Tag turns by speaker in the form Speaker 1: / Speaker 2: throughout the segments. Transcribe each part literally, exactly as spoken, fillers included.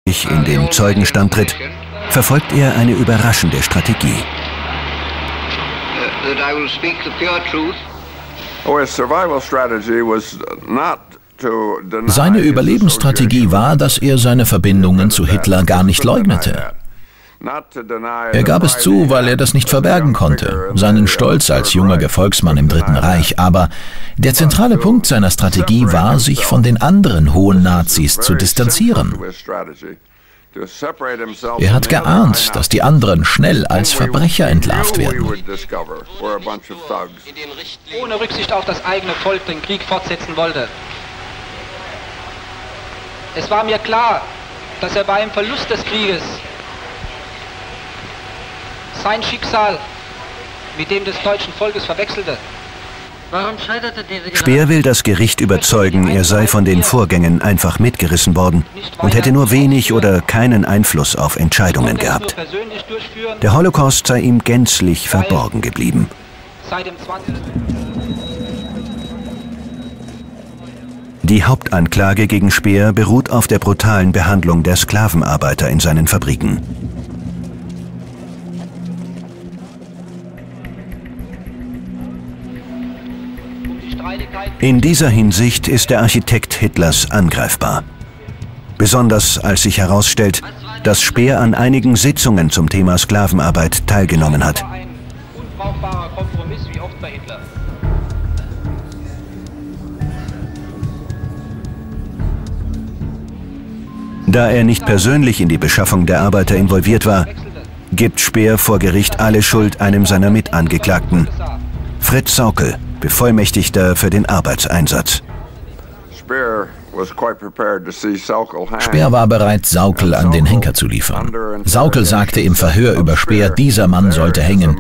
Speaker 1: in den Zeugenstand tritt, verfolgt er eine überraschende Strategie.
Speaker 2: Seine Überlebensstrategie war, dass er seine Verbindungen zu Hitler gar nicht leugnete. Er gab es zu, weil er das nicht verbergen konnte, seinen Stolz als junger Gefolgsmann im Dritten Reich. Aber der zentrale Punkt seiner Strategie war, sich von den anderen hohen Nazis zu distanzieren. Er hat geahnt, dass die anderen schnell als Verbrecher entlarvt werden.
Speaker 3: Ohne Rücksicht auf das eigene Volk den Krieg fortsetzen wollte. Es war mir klar, dass er bei dem Verlust des Krieges sein Schicksal mit dem des deutschen Volkes verwechselte.
Speaker 4: Warum scheiterte diese
Speaker 1: Speer will das Gericht überzeugen, er sei von den Vorgängen einfach mitgerissen worden und hätte nur wenig oder keinen Einfluss auf Entscheidungen gehabt. Der Holocaust sei ihm gänzlich verborgen geblieben. Die Hauptanklage gegen Speer beruht auf der brutalen Behandlung der Sklavenarbeiter in seinen Fabriken. In dieser Hinsicht ist der Architekt Hitlers angreifbar. Besonders als sich herausstellt, dass Speer an einigen Sitzungen zum Thema Sklavenarbeit teilgenommen hat. Da er nicht persönlich in die Beschaffung der Arbeiter involviert war, gibt Speer vor Gericht alle Schuld einem seiner Mitangeklagten, Fritz Sauckel, Bevollmächtigter für den Arbeitseinsatz.
Speaker 2: Speer war bereit, Sauckel an den Henker zu liefern. Sauckel sagte im Verhör über Speer, dieser Mann sollte hängen.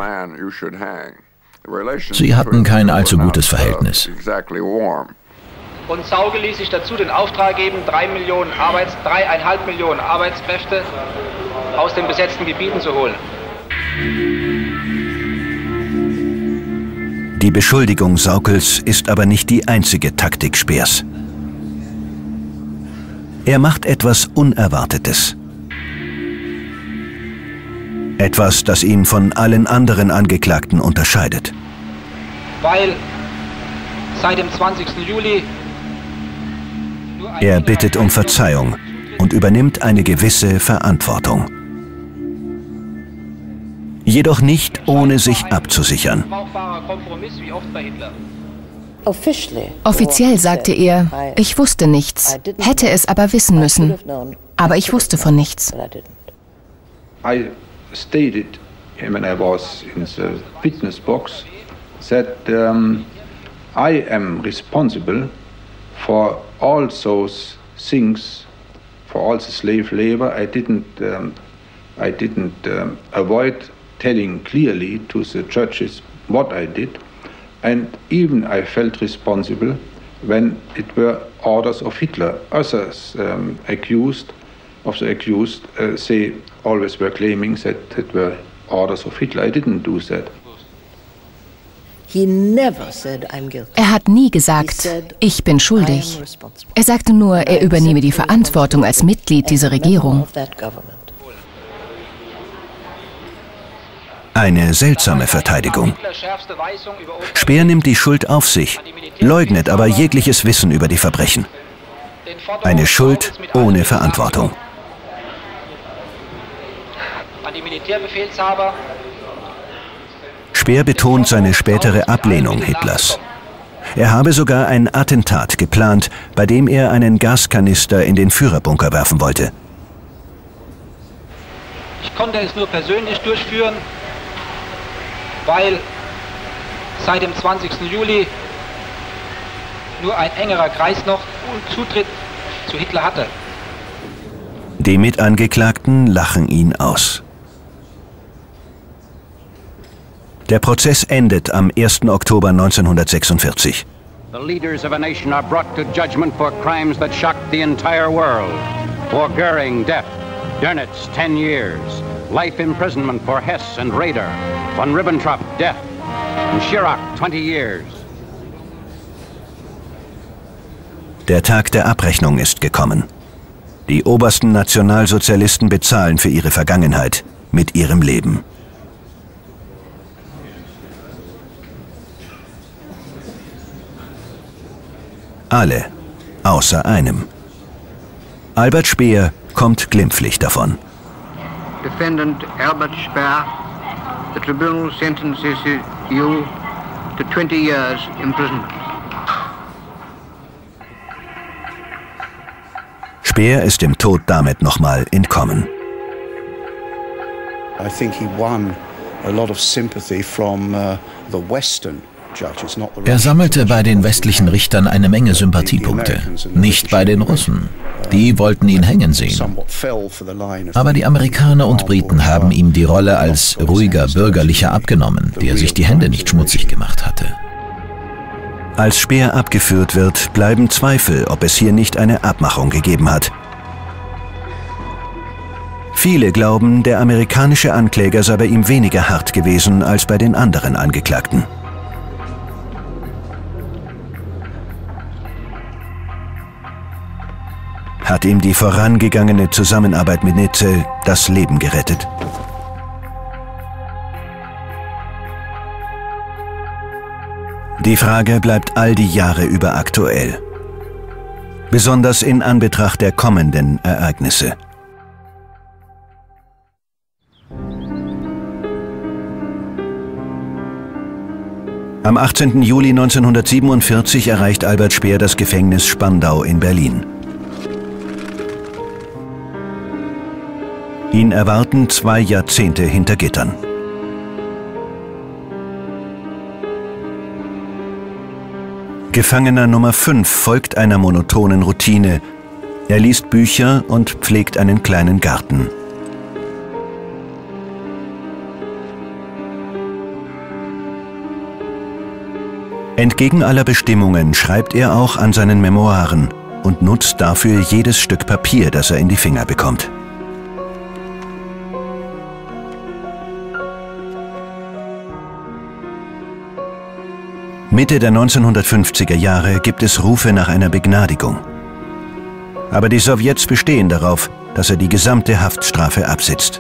Speaker 2: Sie hatten kein allzu gutes Verhältnis.
Speaker 3: Und Sauckel ließ sich dazu den Auftrag geben, drei Millionen Arbeits, dreieinhalb Millionen Arbeitskräfte aus den besetzten Gebieten zu holen.
Speaker 1: Die Beschuldigung Saukels ist aber nicht die einzige Taktik Speers. Er macht etwas Unerwartetes. Etwas, das ihn von allen anderen Angeklagten unterscheidet.
Speaker 3: Weil seit dem zwanzigsten Juli...
Speaker 1: Er bittet um Verzeihung und übernimmt eine gewisse Verantwortung. Jedoch nicht, ohne sich abzusichern.
Speaker 5: Offiziell sagte er, ich wusste nichts, hätte es aber wissen müssen. Aber ich wusste von nichts.
Speaker 6: I stated, when I was in the witness box, that um, I am responsible for all those things, for all the slave labor. I didn't, um, I didn't um, avoid telling clearly to the judges what I did, and even I felt responsible when it were orders of Hitler. Others um, accused of the accused, uh, they always were claiming that it were orders of Hitler. I didn't do that.
Speaker 5: Er hat nie gesagt, ich bin schuldig. Er sagte nur, er übernehme die Verantwortung als Mitglied dieser Regierung.
Speaker 1: Eine seltsame Verteidigung. Speer nimmt die Schuld auf sich, leugnet aber jegliches Wissen über die Verbrechen. Eine Schuld ohne Verantwortung. Speer betont seine spätere Ablehnung Hitlers. Er habe sogar ein Attentat geplant, bei dem er einen Gaskanister in den Führerbunker werfen wollte.
Speaker 3: Ich konnte es nur persönlich durchführen, weil seit dem zwanzigsten Juli nur ein engerer Kreis noch Zutritt zu Hitler hatte.
Speaker 1: Die Mitangeklagten lachen ihn aus. Der Prozess endet am ersten Oktober neunzehnhundertsechsundvierzig.
Speaker 7: The leaders of a nation are brought to judgment for crimes that shocked the entire world. For Goering, death. Dönitz, ten years. Life imprisonment for Hess and Raeder. Von Ribbentrop, death. And Schirach, twenty years.
Speaker 1: Der Tag der Abrechnung ist gekommen. Die obersten Nationalsozialisten bezahlen für ihre Vergangenheit mit ihrem Leben. Alle, außer einem. Albert Speer kommt glimpflich davon.
Speaker 8: Defendant Albert Speer, the tribunal sentences you to twenty years imprisonment.
Speaker 1: Speer ist dem Tod damit nochmal entkommen.
Speaker 9: I think he won a lot of sympathy from uh, the Western.
Speaker 2: Er sammelte bei den westlichen Richtern eine Menge Sympathiepunkte, nicht bei den Russen. Die wollten ihn hängen sehen. Aber die Amerikaner und Briten haben ihm die Rolle als ruhiger Bürgerlicher abgenommen, der sich die Hände nicht schmutzig gemacht hatte.
Speaker 1: Als Speer abgeführt wird, bleiben Zweifel, ob es hier nicht eine Abmachung gegeben hat. Viele glauben, der amerikanische Ankläger sei bei ihm weniger hart gewesen als bei den anderen Angeklagten. Hat ihm die vorangegangene Zusammenarbeit mit Nitze das Leben gerettet? Die Frage bleibt all die Jahre über aktuell. Besonders in Anbetracht der kommenden Ereignisse. Am achtzehnten Juli neunzehnhundertsiebenundvierzig erreicht Albert Speer das Gefängnis Spandau in Berlin. Ihn erwarten zwei Jahrzehnte hinter Gittern. Gefangener Nummer fünf folgt einer monotonen Routine. Er liest Bücher und pflegt einen kleinen Garten. Entgegen aller Bestimmungen schreibt er auch an seinen Memoiren und nutzt dafür jedes Stück Papier, das er in die Finger bekommt. Mitte der neunzehnhundertfünfziger Jahre gibt es Rufe nach einer Begnadigung. Aber die Sowjets bestehen darauf, dass er die gesamte Haftstrafe absitzt.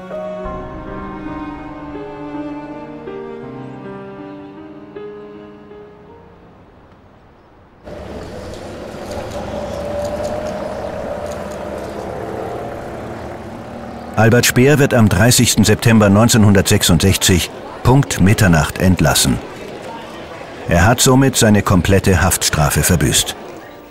Speaker 1: Albert Speer wird am dreißigsten September neunzehnhundertsechsundsechzig Punkt Mitternacht entlassen. Er hat somit seine komplette Haftstrafe verbüßt.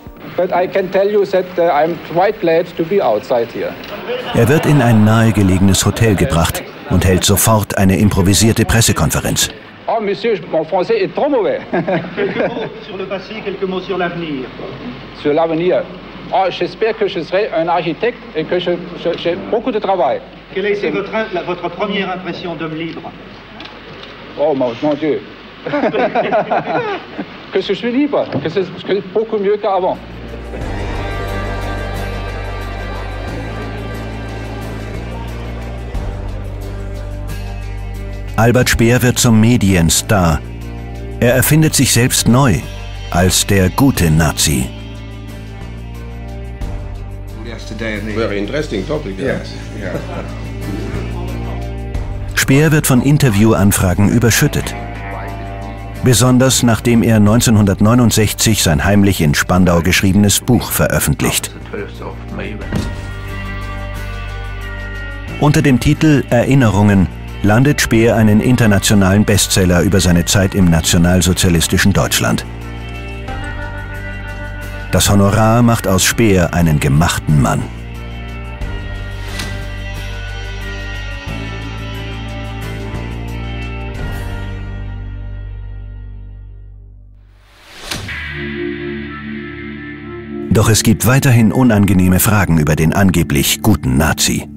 Speaker 1: Er wird in ein nahegelegenes Hotel gebracht und hält sofort eine improvisierte Pressekonferenz.
Speaker 6: Oh, Monsieur, mon français est trop mauvais.
Speaker 10: Quelques mots sur le passé, quelques mots sur l'avenir.
Speaker 6: Sur l'avenir. Oh, j'espère que je serai un architecte et que j'ai beaucoup de travail.
Speaker 10: Quelle a été votre, la, votre première impression d'homme libre?
Speaker 6: Oh mon, mon Dieu. Que je suis libre, que c'est beaucoup mieux qu'avant.
Speaker 1: Albert Speer wird zum Medienstar. Er erfindet sich selbst neu als der gute Nazi.
Speaker 11: Very interesting topic. Yes. Yeah.
Speaker 1: Speer wird von Interviewanfragen überschüttet. Besonders nachdem er neunzehnhundertneunundsechzig sein heimlich in Spandau geschriebenes Buch veröffentlicht. Unter dem Titel Erinnerungen landet Speer einen internationalen Bestseller über seine Zeit im nationalsozialistischen Deutschland. Das Honorar macht aus Speer einen gemachten Mann. Doch es gibt weiterhin unangenehme Fragen über den angeblich guten Nazi.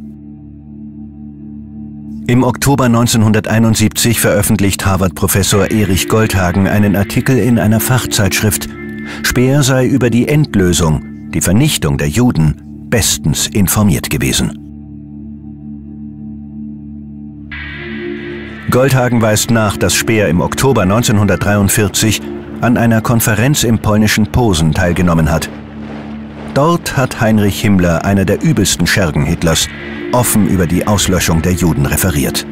Speaker 1: Im Oktober neunzehnhunderteinundsiebzig veröffentlicht Harvard-Professor Erich Goldhagen einen Artikel in einer Fachzeitschrift. Speer sei über die Endlösung, die Vernichtung der Juden, bestens informiert gewesen. Goldhagen weist nach, dass Speer im Oktober neunzehnhundertdreiundvierzig an einer Konferenz im polnischen Posen teilgenommen hat. Dort hat Heinrich Himmler, einer der übelsten Schergen Hitlers, offen über die Auslöschung der Juden referiert.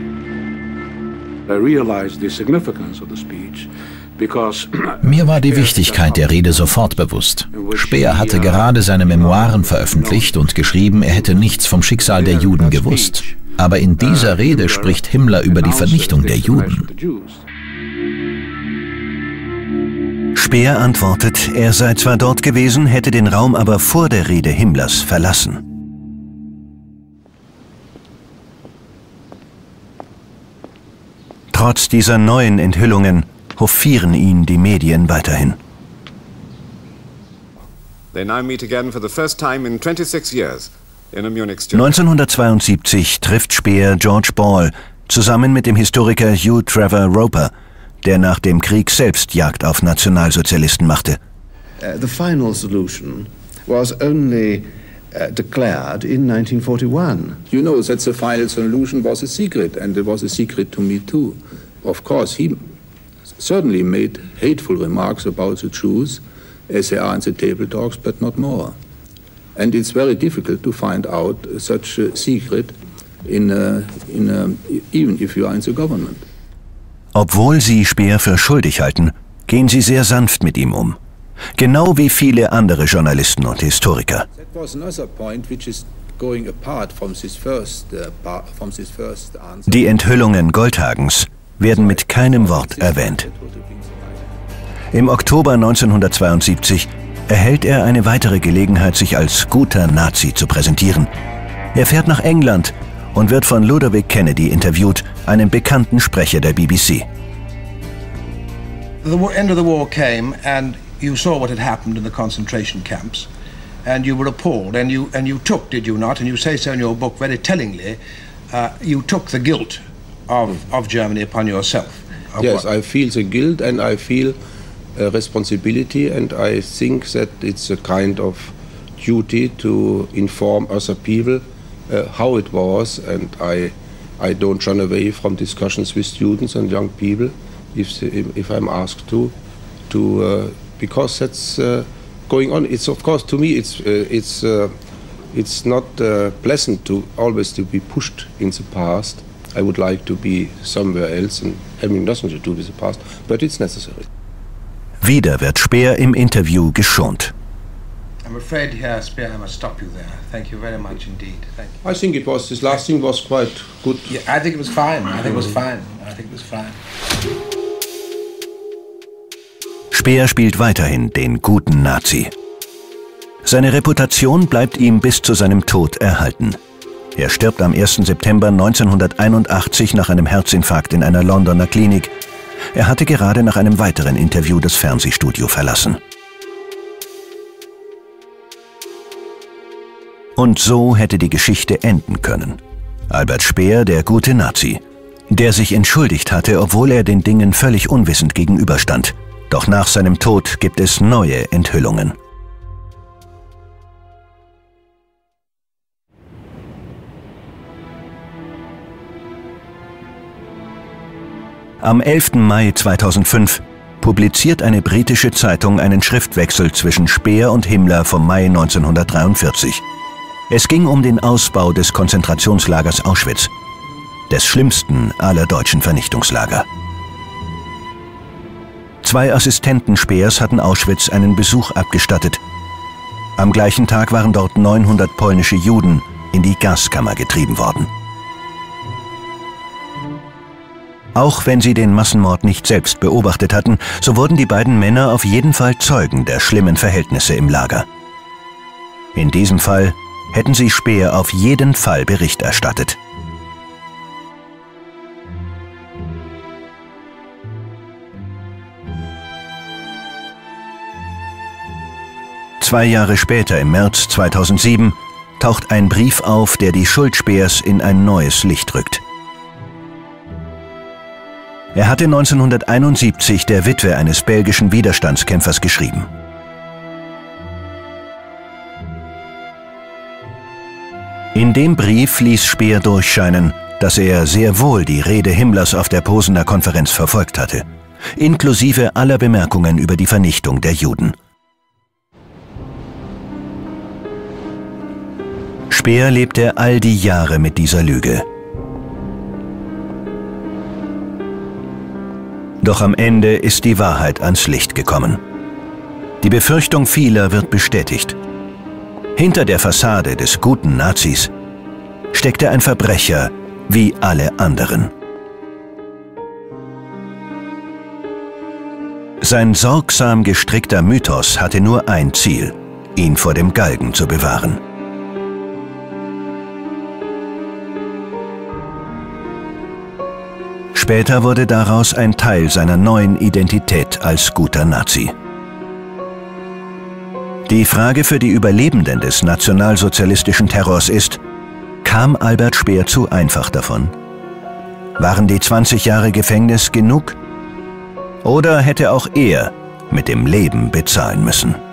Speaker 2: Mir war die Wichtigkeit der Rede sofort bewusst. Speer hatte gerade seine Memoiren veröffentlicht und geschrieben, er hätte nichts vom Schicksal der Juden gewusst. Aber in dieser Rede spricht Himmler über die Vernichtung der Juden.
Speaker 1: Speer antwortet, er sei zwar dort gewesen, hätte den Raum aber vor der Rede Himmlers verlassen. Trotz dieser neuen Enthüllungen hofieren ihn die Medien weiterhin. neunzehnhundertzweiundsiebzig trifft Speer George Ball zusammen mit dem Historiker Hugh Trevor Roper, der nach dem Krieg selbst Jagd auf Nationalsozialisten machte.
Speaker 12: Uh, the final solution was only uh, declared in nineteen forty-one.
Speaker 6: You know that the final solution was a secret, and it was a secret to me too. Of course, he certainly made hateful remarks about the Jews, as they are in the table talks, but not more. And it's very difficult to find out such a secret, in a, in a, even if you are in the government.
Speaker 1: Obwohl sie Speer für schuldig halten, gehen sie sehr sanft mit ihm um. Genau wie viele andere Journalisten und Historiker. Die Enthüllungen Goldhagens werden mit keinem Wort erwähnt. Im Oktober neunzehnhundertzweiundsiebzig erhält er eine weitere Gelegenheit, sich als guter Nazi zu präsentieren. Er fährt nach England und wird von Ludovic Kennedy interviewt, einem bekannten Sprecher der B B C.
Speaker 13: The end of the war came and you saw what had happened in the concentration camps and you were appalled and you and you took, did you not, and you say so in your book very tellingly, uh, you took the guilt of, of Germany upon yourself.
Speaker 11: Yes, I feel the guilt and I feel uh, responsibility, and I think that it's a kind of duty to inform other people Uh, how it was, and I, I don't run away from discussions with students and young people if, if I'm asked to, to uh, because that's uh, going on. It's of course to me it's uh, it's uh, it's not uh, pleasant to always to be pushed in the past. I would like to be somewhere else and having nothing to do with the past, but it's necessary.
Speaker 1: Wieder wird Speer im Interview geschont.
Speaker 13: I'm afraid, Herr Speer, I must stop you there. Thank you very much indeed. Thank you.
Speaker 11: I think it was, this last thing was quite good.
Speaker 13: Yeah, I think it was fine. I think it was fine. I think it was fine.
Speaker 1: Speer spielt weiterhin den guten Nazi. Seine Reputation bleibt ihm bis zu seinem Tod erhalten. Er stirbt am ersten September neunzehnhunderteinundachtzig nach einem Herzinfarkt in einer Londoner Klinik. Er hatte gerade nach einem weiteren Interview das Fernsehstudio verlassen. Und so hätte die Geschichte enden können. Albert Speer, der gute Nazi, der sich entschuldigt hatte, obwohl er den Dingen völlig unwissend gegenüberstand. Doch nach seinem Tod gibt es neue Enthüllungen. Am elften Mai zweitausendfünf publiziert eine britische Zeitung einen Schriftwechsel zwischen Speer und Himmler vom Mai neunzehnhundertdreiundvierzig. Es ging um den Ausbau des Konzentrationslagers Auschwitz, des schlimmsten aller deutschen Vernichtungslager. Zwei Assistenten Speers hatten Auschwitz einen Besuch abgestattet. Am gleichen Tag waren dort neunhundert polnische Juden in die Gaskammer getrieben worden. Auch wenn sie den Massenmord nicht selbst beobachtet hatten, so wurden die beiden Männer auf jeden Fall Zeugen der schlimmen Verhältnisse im Lager. In diesem Fall hätten sie Speer auf jeden Fall Bericht erstattet. Zwei Jahre später, im März zweitausendsieben, taucht ein Brief auf, der die Schuld Speers in ein neues Licht rückt. Er hatte neunzehnhunderteinundsiebzig der Witwe eines belgischen Widerstandskämpfers geschrieben. In dem Brief ließ Speer durchscheinen, dass er sehr wohl die Rede Himmlers auf der Posener Konferenz verfolgt hatte, inklusive aller Bemerkungen über die Vernichtung der Juden. Speer lebte all die Jahre mit dieser Lüge. Doch am Ende ist die Wahrheit ans Licht gekommen. Die Befürchtung vieler wird bestätigt. Hinter der Fassade des guten Nazis steckte ein Verbrecher wie alle anderen. Sein sorgsam gestrickter Mythos hatte nur ein Ziel, ihn vor dem Galgen zu bewahren. Später wurde daraus ein Teil seiner neuen Identität als guter Nazi. Die Frage für die Überlebenden des nationalsozialistischen Terrors ist: Kam Albert Speer zu einfach davon? Waren die zwanzig Jahre Gefängnis genug? Oder hätte auch er mit dem Leben bezahlen müssen?